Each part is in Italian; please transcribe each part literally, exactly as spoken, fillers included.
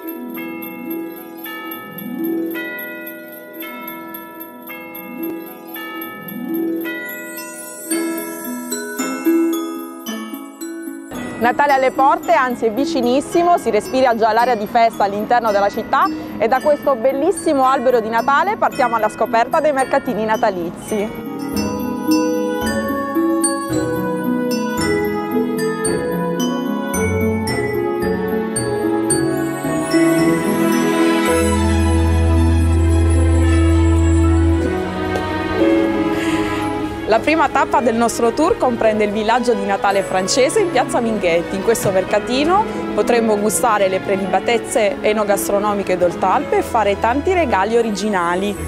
Natale alle porte, anzi è vicinissimo, si respira già l'aria di festa all'interno della città e da questo bellissimo albero di Natale partiamo alla scoperta dei mercatini natalizi. La prima tappa del nostro tour comprende il villaggio di Natale francese in piazza Minghetti. In questo mercatino potremo gustare le prelibatezze enogastronomiche d'Oltalpe e fare tanti regali originali.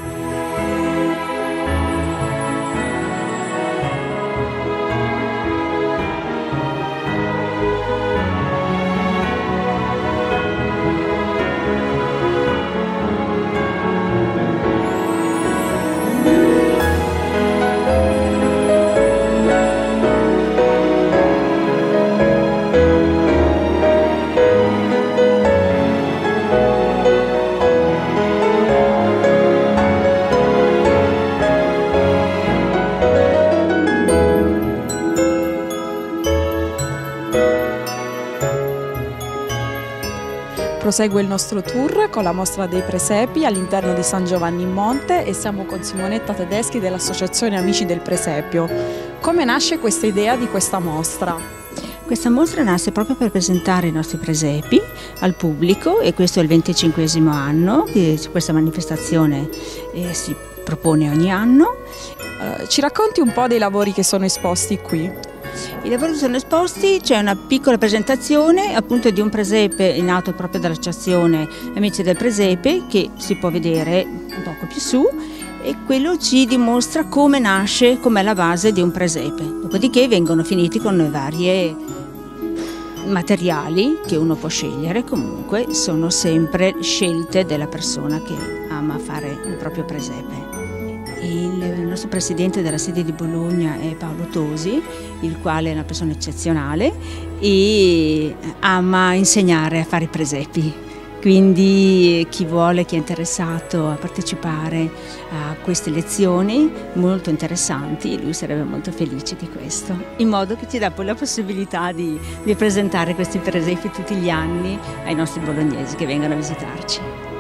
Prosegue il nostro tour con la mostra dei presepi all'interno di San Giovanni in Monte e siamo con Simonetta Tedeschi dell'Associazione Amici del Presepio. Come nasce questa idea di questa mostra? Questa mostra nasce proprio per presentare i nostri presepi al pubblico e questo è il venticinquesimo anno che questa manifestazione eh, si propone ogni anno. Uh, ci racconti un po' dei lavori che sono esposti qui? I lavori sono esposti, c'è una piccola presentazione appunto di un presepe nato proprio dall'Associazione Amici del Presepe che si può vedere un poco più su e quello ci dimostra come nasce, com'è la base di un presepe. Dopodiché vengono finiti con le varie materiali che uno può scegliere, comunque sono sempre scelte della persona che ama fare il proprio presepe. Il nostro presidente della sede di Bologna è Paolo Tosi, il quale è una persona eccezionale e ama insegnare a fare i presepi. Quindi chi vuole, chi è interessato a partecipare a queste lezioni molto interessanti, lui sarebbe molto felice di questo, in modo che ci dà poi la possibilità di, di presentare questi presepi tutti gli anni ai nostri bolognesi che vengono a visitarci.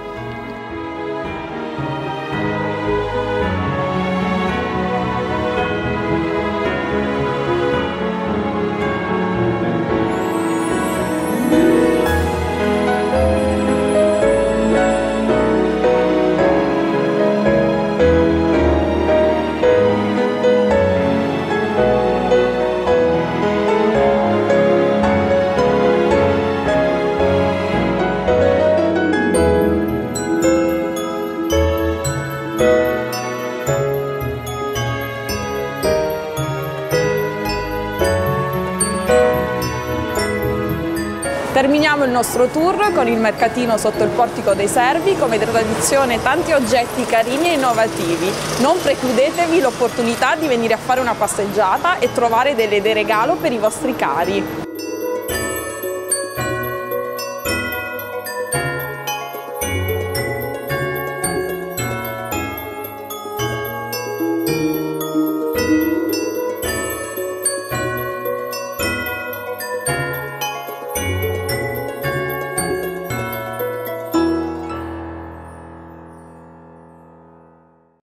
Terminiamo il nostro tour con il mercatino sotto il Portico dei Servi, come tradizione tanti oggetti carini e innovativi. Non precludetevi l'opportunità di venire a fare una passeggiata e trovare delle idee regalo per i vostri cari.